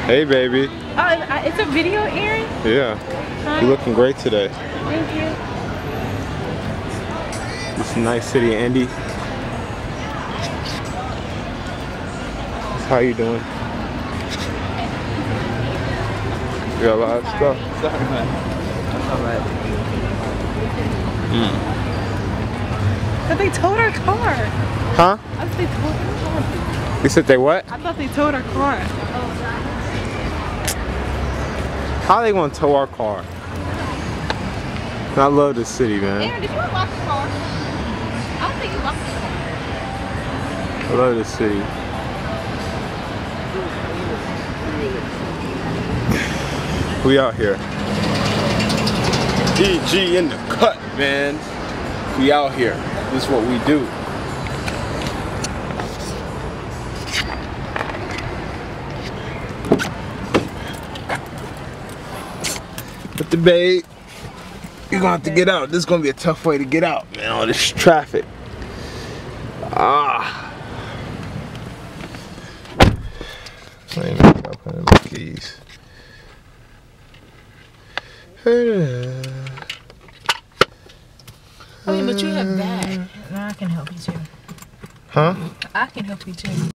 Hey, baby. Oh, it's a video, Aaron? Yeah. Huh? You're looking great today. Thank you. It's a nice city, Andy. How you doing? You got a lot of stuff. Sorry, man. That's not bad. But they towed our car. Huh? I thought they towed our car. You said they what? I thought they towed our car. How they gonna tow our car? I love this city, man. Aaron, did you unlock the car? I don't think you locked the car. I love this city. We out here. EG in the cut, man. We out here. This is what we do. But the babe, you're gonna have to get out. This is gonna be a tough way to get out, man. All this traffic. Ah. I ain't gonna put in the keys. Oh, yeah, but you have that. No, I can help you too. Huh? I can help you too.